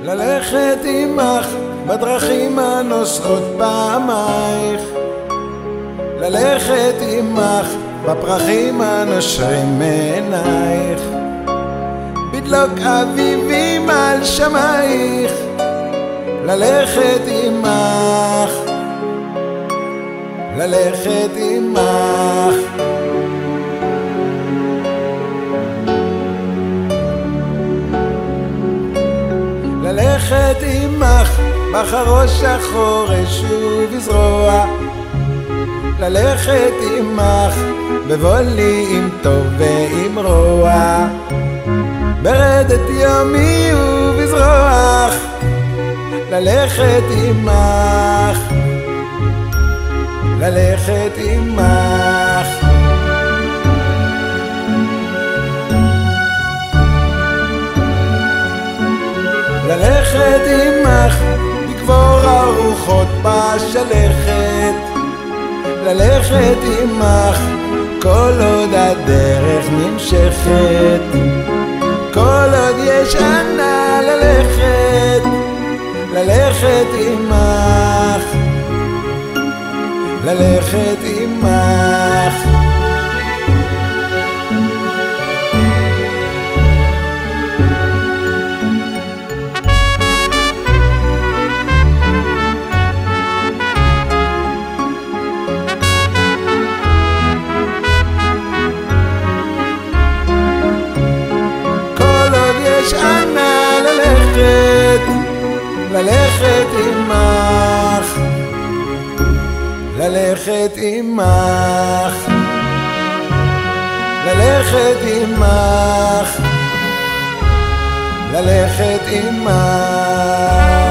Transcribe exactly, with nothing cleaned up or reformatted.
ללכת עמך בדרכים הנוסעות פעמייך, ללכת עמך בפרחים הנושרים מעינייך, בדלוק אביבים על שמייך, ללכת עמך, ללכת עמך. ללכת עמך בחרוש החורש ובזרוע, ללכת עמך בבולי עם טוב ועם רוע, ברדת יומי ובזרוח, ללכת עמך, ללכת עמך. ללכת עמך בקבור הרוחות בשלכת, ללכת עמך כל עוד הדרך נמשכת, כל עוד יש אנה ללכת, ללכת עמך, ללכת עמך. שנה ללכת, ללכת עמך, ללכת עמך, ללכת עמך, ללכת עמך.